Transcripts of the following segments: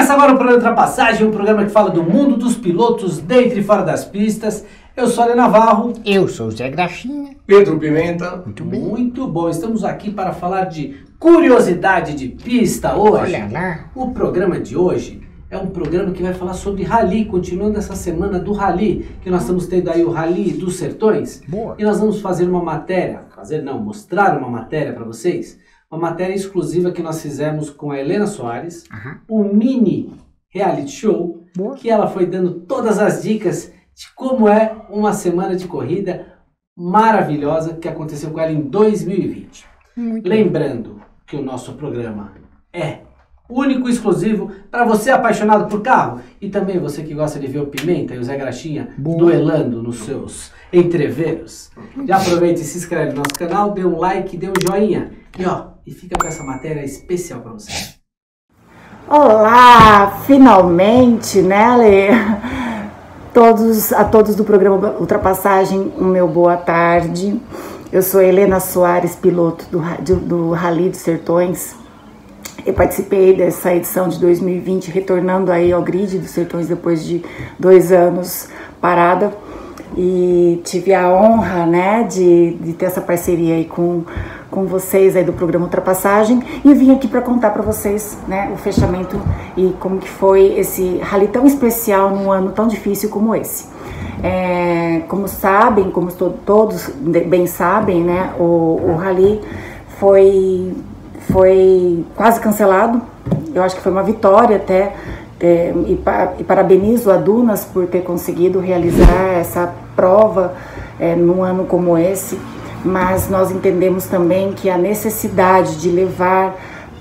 Começa agora o programa Ultrapassagem, um programa que fala do mundo dos pilotos dentro e fora das pistas. Eu sou Ale Navarro. Eu sou o Zé Graxinha. Pedro Pimenta. Muito bem. Muito bom. Estamos aqui para falar de curiosidade de pista hoje. Olha lá. O programa de hoje é um programa que vai falar sobre rally, continuando essa semana do rally, que nós estamos tendo aí o Rally dos Sertões. Boa. E nós vamos fazer uma matéria, mostrar uma matéria para vocês. Uma matéria exclusiva que nós fizemos com a Helena Soares, um mini reality show, Boa. que ela foi dando todas as dicas de como é uma semana de corrida maravilhosa que aconteceu com ela em 2020. Muito Lembrando que o nosso programa é único e exclusivo para você apaixonado por carro e também você que gosta de ver o Pimenta e o Zé Graxinha duelando nos seus entreveros. Já aproveita e se inscreve no nosso canal, dê um like, dê um joinha e fica com essa matéria especial para você. Olá, finalmente, né, Ale? A todos do programa Ultrapassagem, o meu boa tarde. Eu sou Helena Soares, piloto do Rally dos Sertões. Eu participei dessa edição de 2020, retornando aí ao grid dos Sertões depois de 2 anos parada. E tive a honra, né, de ter essa parceria aí com vocês aí do programa Ultrapassagem. E vim aqui para contar para vocês, né, o fechamento e como que foi esse rally tão especial num ano tão difícil como esse. Como sabem, como todos bem sabem, né, o rally foi quase cancelado. Eu acho que foi uma vitória até, e parabenizo a Dunas por ter conseguido realizar essa prova num ano como esse, mas nós entendemos também que a necessidade de levar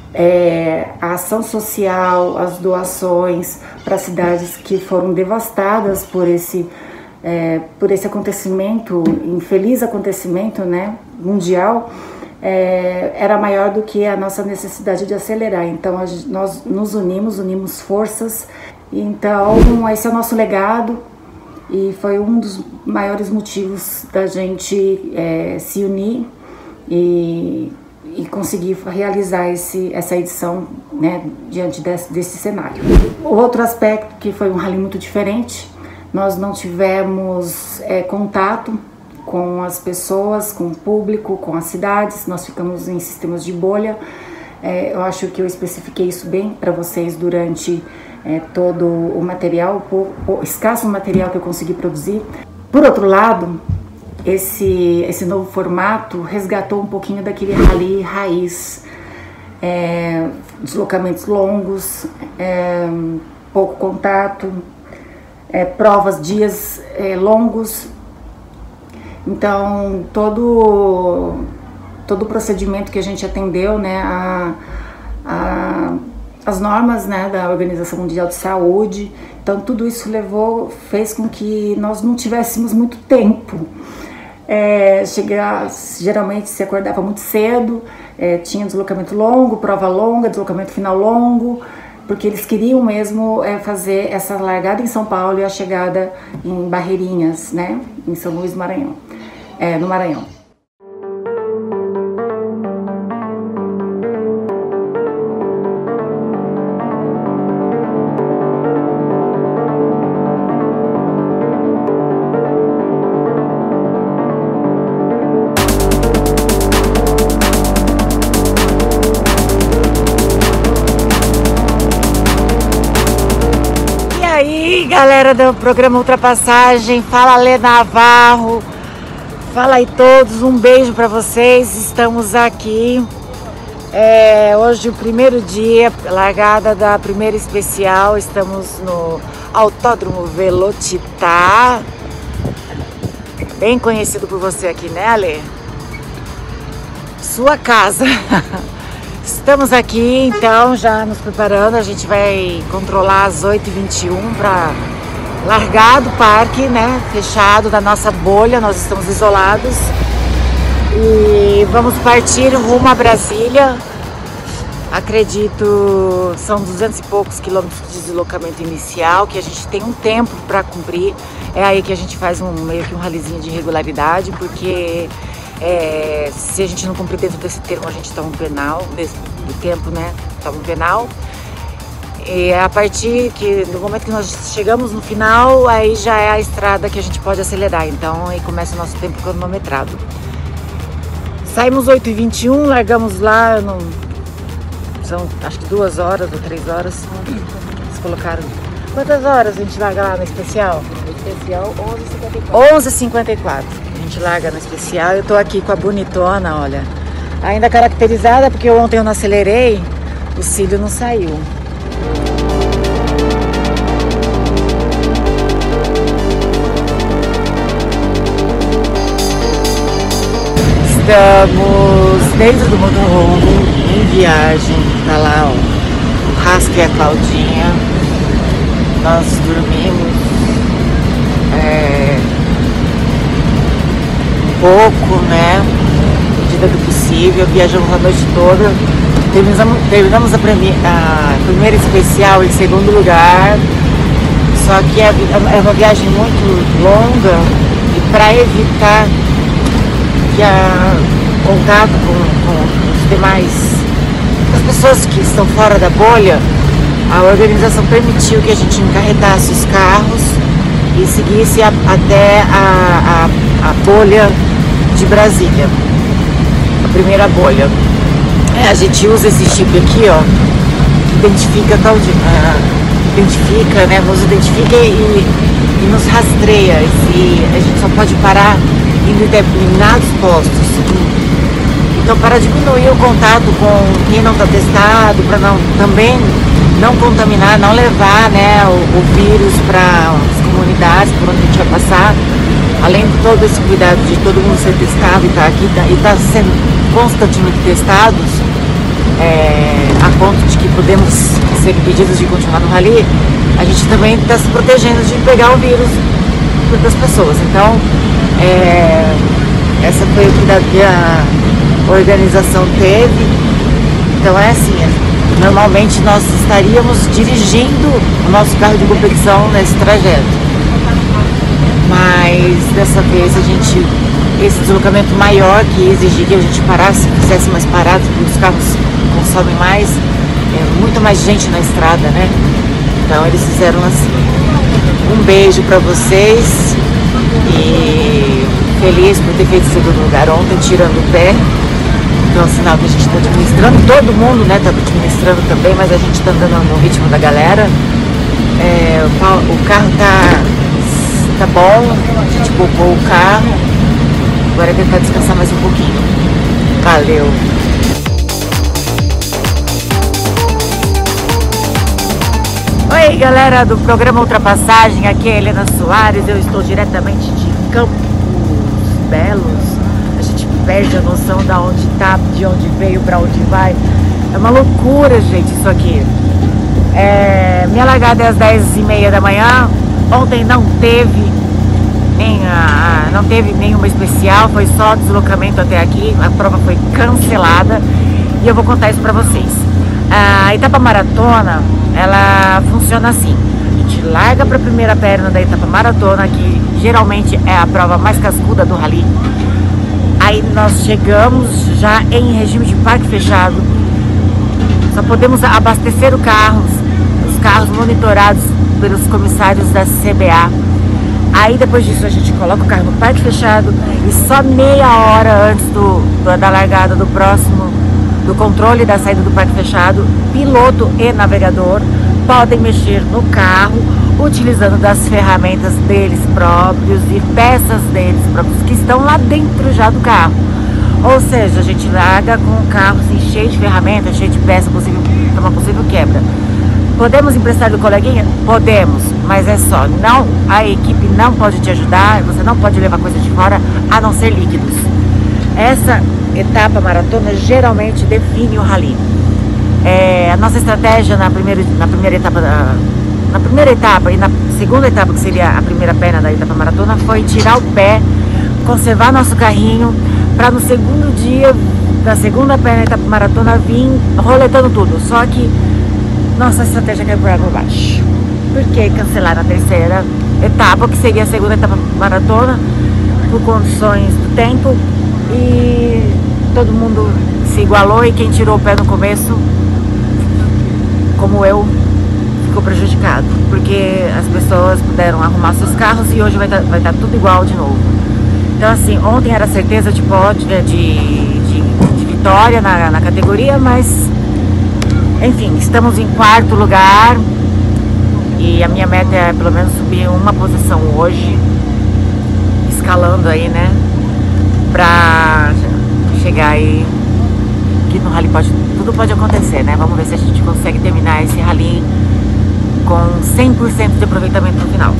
a ação social, as doações para cidades que foram devastadas por esse acontecimento, infeliz acontecimento, né, mundial, era maior do que a nossa necessidade de acelerar. Então nós nos unimos forças. Então esse é o nosso legado e foi um dos maiores motivos da gente se unir e conseguir realizar essa edição, né, diante desse cenário. O outro aspecto que foi um rally muito diferente, nós não tivemos contato com as pessoas, com o público, com as cidades. Nós ficamos em sistemas de bolha. Eu acho que eu especifiquei isso bem para vocês durante todo o material, o escasso material que eu consegui produzir. Por outro lado, esse novo formato resgatou um pouquinho daquele rally raiz, deslocamentos longos, pouco contato, provas, dias longos. Então, todo o procedimento que a gente atendeu, né, as normas, né, da Organização Mundial de Saúde, então tudo isso fez com que nós não tivéssemos muito tempo. Geralmente se acordava muito cedo, tinha deslocamento longo, prova longa, deslocamento final longo, porque eles queriam mesmo fazer essa largada em São Paulo e a chegada em Barreirinhas, né, em São Luís, Maranhão. No Maranhão. E aí, galera do programa Ultrapassagem, fala Ale Navarro. Fala aí todos, um beijo para vocês. Estamos aqui hoje o primeiro dia, largada da primeira especial. Estamos no Autódromo Velocitar, bem conhecido por você aqui, né, Ale? Sua casa. Estamos aqui então já nos preparando. A gente vai controlar às 8h21 para largar do parque, né, fechado, da nossa bolha. Nós estamos isolados e vamos partir rumo a Brasília. Acredito, são 200 e poucos quilômetros de deslocamento inicial, que a gente tem um tempo para cumprir. É aí que a gente faz meio que um ralizinho de regularidade, porque se a gente não cumprir dentro desse termo, a gente toma um penal, do tempo, né, toma um penal. E a partir do momento que nós chegamos no final, aí já é a estrada que a gente pode acelerar. Então aí começa o nosso tempo cronometrado. Saímos 8h21, largamos lá, são acho que 2 horas ou 3 horas. Eles colocaram. Quantas horas a gente larga lá no especial? No especial 11h54. 11h54. A gente larga no especial. Eu tô aqui com a bonitona, olha. Ainda caracterizada, porque ontem eu não acelerei, o cílio não saiu. Estamos dentro do motorhome, em viagem. Tá lá, ó, o Rasca e a Claudinha. Nós dormimos um pouco, né? Na medida do possível. Viajamos a noite toda. Terminamos a primeira especial em segundo lugar. Só que é uma viagem muito longa e para evitar contato com os demais, as pessoas que estão fora da bolha, a organização permitiu que a gente encarretasse os carros e seguisse até a bolha de Brasília, a primeira bolha. A gente usa esse chip aqui, ó, nos identifica e nos rastreia. A gente só pode parar em determinados postos. Então, para diminuir o contato com quem não está testado, para também não contaminar, não levar, né, o vírus para as comunidades por onde a gente vai passar, além de todo esse cuidado de todo mundo ser testado e estar aqui e estar sendo constantemente testados, a ponto de que podemos ser impedidos de continuar no rally, a gente também está se protegendo de pegar o vírus das pessoas. Então, essa foi o que a organização teve. Então é assim, normalmente nós estaríamos dirigindo o nosso carro de competição nesse trajeto, mas dessa vez esse deslocamento maior que exigia que a gente parasse, fizesse mais paradas, porque os carros consomem mais, muito mais gente na estrada, né? Então eles fizeram assim. Um beijo para vocês e feliz por ter feito segundo lugar ontem, tirando o pé. Então é um sinal que a gente está administrando, todo mundo, né, está administrando também, mas a gente está andando no ritmo da galera. O carro tá bom, a gente poupou o carro, agora é tentar descansar mais um pouquinho. Valeu! Oi, galera do programa Ultrapassagem, aqui é a Helena Soares, eu estou diretamente de Campos Belos. A gente perde a noção de onde está, de onde veio, para onde vai. É uma loucura, gente, isso aqui. Minha largada é às 10h30 da manhã. Ontem não teve nenhuma especial, foi só deslocamento até aqui. A prova foi cancelada e eu vou contar isso para vocês. A etapa maratona, ela funciona assim: a gente larga para a primeira perna da etapa maratona, que geralmente é a prova mais cascuda do rally. Aí nós chegamos já em regime de parque fechado, só podemos abastecer os carros monitorados pelos comissários da CBA. Aí depois disso a gente coloca o carro no parque fechado e só meia hora antes da largada do controle da saída do parque fechado, piloto e navegador podem mexer no carro utilizando das ferramentas deles próprios e peças deles próprios que estão lá dentro já do carro. Ou seja, a gente larga com o carro assim, cheio de ferramentas, cheio de peças, para uma possível quebra. Podemos emprestar do coleguinha? Podemos, mas é só. A equipe não pode te ajudar, você não pode levar coisa de fora, a não ser líquidos. Essa etapa maratona geralmente define o rally. A nossa estratégia na primeira etapa e na segunda etapa, que seria a primeira perna da etapa maratona, foi tirar o pé, conservar nosso carrinho, para no segundo dia da segunda perna da etapa maratona vir roletando tudo. Só que nossa estratégia caiu por água abaixo, porque cancelaram a terceira etapa, que seria a segunda etapa maratona, por condições do tempo, e todo mundo se igualou, e quem tirou o pé no começo, como eu, ficou prejudicado, porque as pessoas puderam arrumar seus carros e hoje vai tá tudo igual de novo. Então assim, ontem era certeza de pódio, de vitória na categoria, mas enfim, estamos em 4º lugar e a minha meta é pelo menos subir uma posição hoje, escalando aí, né, pra chegar aí, que no rally tudo pode acontecer, né, vamos ver se a gente consegue terminar esse rally com 100% de aproveitamento no final.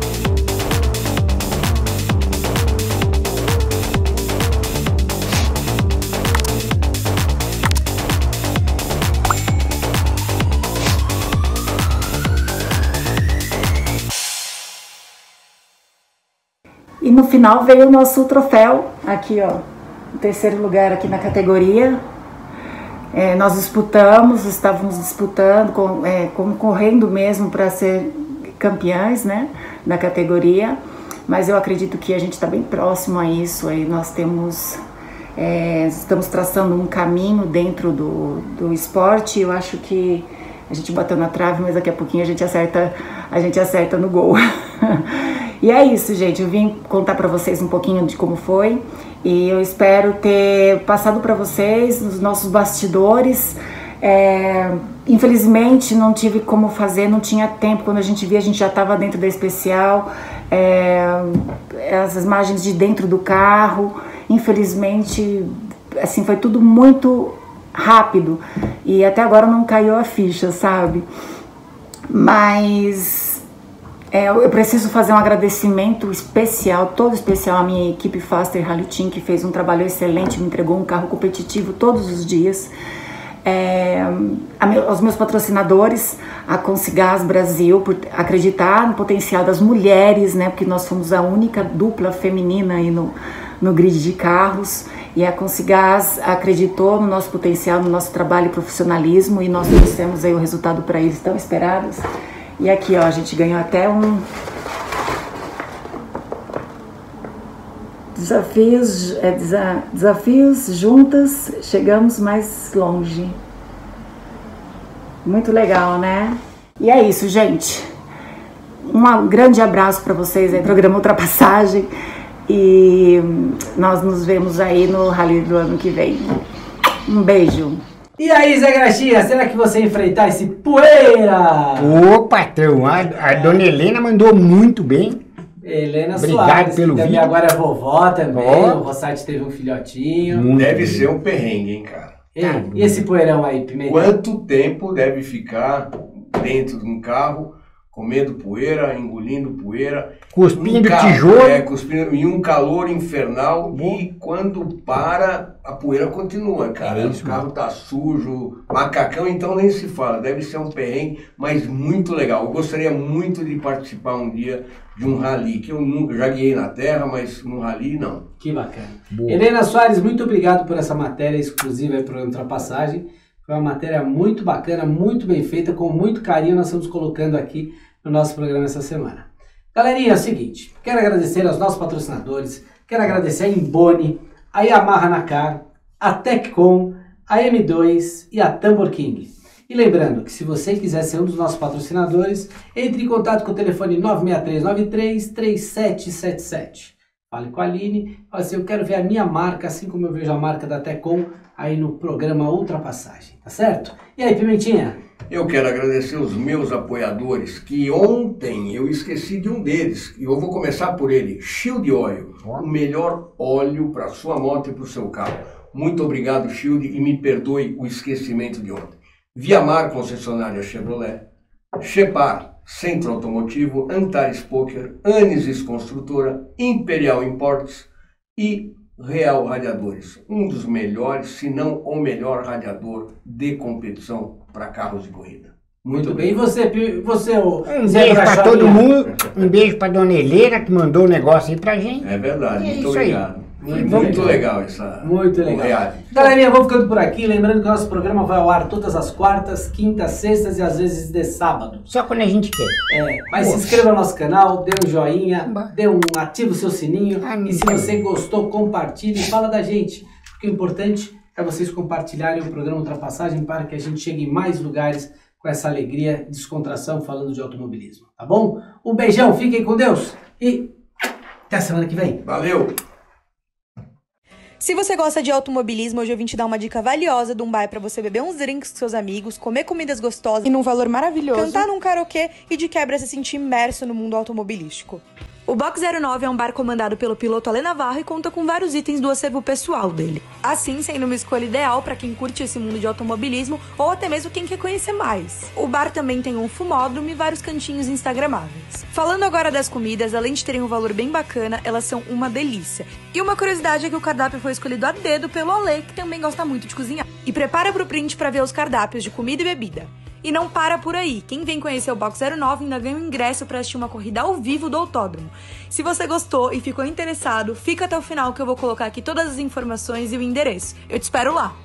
E no final veio o nosso troféu, aqui ó, o 3º lugar aqui na categoria. Nós estávamos disputando, concorrendo mesmo para ser campeãs, né, da categoria. Mas eu acredito que a gente está bem próximo a isso. Aí nós estamos traçando um caminho dentro do esporte. Eu acho que a gente bateu na trave, mas daqui a pouquinho a gente acerta no gol. E é isso, gente, eu vim contar pra vocês um pouquinho de como foi e eu espero ter passado pra vocês nos nossos bastidores. Infelizmente não tive como fazer, não tinha tempo, quando a gente via a gente já estava dentro da especial, as imagens de dentro do carro, infelizmente assim, foi tudo muito rápido e até agora não caiu a ficha, sabe? Mas eu preciso fazer um agradecimento especial, todo especial à minha equipe Faster Rally Team, que fez um trabalho excelente, me entregou um carro competitivo todos os dias. Aos meus patrocinadores, a Consigás Brasil, por acreditar no potencial das mulheres, né, porque nós fomos a única dupla feminina aí no grid de carros, e a Consigás acreditou no nosso potencial, no nosso trabalho e profissionalismo, e nós trouxemos aí o resultado para eles tão esperados. E aqui, ó, a gente ganhou até um desafios juntas, chegamos mais longe. Muito legal, né? E é isso, gente. Um grande abraço para vocês aí, programa Ultrapassagem. E nós nos vemos aí no Rally do ano que vem. Um beijo. E aí, Zé Graxinha, será que você enfrentar esse poeira? Ô, patrão, a dona Helena mandou muito bem. Helena Obrigado Soares, pelo que também vídeo. agora é vovó também. O Rossati teve um filhotinho. Muito Deve bem. ser um perrengue, hein, cara? E esse poeirão aí, Pimenta? Quanto tempo deve ficar dentro de um carro, comendo poeira, engolindo poeira? Cuspindo Um tijolo. cuspindo em um calor infernal. E quando para, a poeira continua, cara. É isso, O carro tá sujo, macacão, então nem se fala. Deve ser um perrengue, mas muito legal. Eu gostaria muito de participar um dia de um rally, que eu nunca, já guiei na terra, mas no rally não. Que bacana. Boa. Helena Soares, muito obrigado por essa matéria exclusiva para o Ultrapassagem. Foi uma matéria muito bacana, muito bem feita, com muito carinho nós estamos colocando aqui no nosso programa essa semana. Galerinha, é o seguinte, quero agradecer aos nossos patrocinadores, quero agradecer a Imboni, a Yamaha Nacar, a Teccom, a M2 e a Tambor King. E lembrando que se você quiser ser um dos nossos patrocinadores, entre em contato com o telefone 963933777. Fale com a Aline, fale assim, eu quero ver a minha marca, assim como eu vejo a marca da Teccom, aí no programa Ultrapassagem, tá certo? E aí, Pimentinha? Eu quero agradecer os meus apoiadores, que ontem eu esqueci de um deles, e eu vou começar por ele, Shield Oil, o melhor óleo para sua moto e para o seu carro. Muito obrigado, Shield, e me perdoe o esquecimento de ontem. Viamar, concessionária Chevrolet, Chepar, Centro Automotivo, Antares Poker, Anesis Construtora, Imperial Imports e Real Radiadores, um dos melhores, se não o melhor radiador de competição para carros de corrida. Muito bem. E você, o Um Zé beijo pra Graxinha? todo mundo. Um beijo pra dona Helena, que mandou o negócio aí pra gente. É verdade, É muito isso aí. obrigado. Foi Muito muito legal. legal essa. Muito o legal. reality. Galerinha, vamos ficando por aqui. Lembrando que o nosso programa vai ao ar todas as quartas, quintas, sextas e às vezes de sábado. Só quando a gente quer. Mas se inscreva no nosso canal, dê um joinha, ativa o seu sininho. E se você gostou, compartilhe e fala da gente. Porque o importante é vocês compartilharem o programa Ultrapassagem para que a gente chegue em mais lugares com essa alegria, descontração, falando de automobilismo, tá bom? Um beijão, fiquem com Deus e até a semana que vem. Valeu! Se você gosta de automobilismo, hoje eu vim te dar uma dica valiosa de um bar pra você beber uns drinks com seus amigos, comer comidas gostosas e num valor maravilhoso, cantar num karaokê e de quebra se sentir imerso no mundo automobilístico. O Box 09 é um bar comandado pelo piloto Ale Navarro e conta com vários itens do acervo pessoal dele. Assim, sendo uma escolha ideal para quem curte esse mundo de automobilismo ou até mesmo quem quer conhecer mais. O bar também tem um fumódromo e vários cantinhos instagramáveis. Falando agora das comidas, além de terem um valor bem bacana, elas são uma delícia. E uma curiosidade é que o cardápio foi escolhido a dedo pelo Ale, que também gosta muito de cozinhar. E prepara pro print para ver os cardápios de comida e bebida. E não para por aí. Quem vem conhecer o Box 09 ainda ganha um ingresso para assistir uma corrida ao vivo do autódromo. Se você gostou e ficou interessado, fica até o final que eu vou colocar aqui todas as informações e o endereço. Eu te espero lá!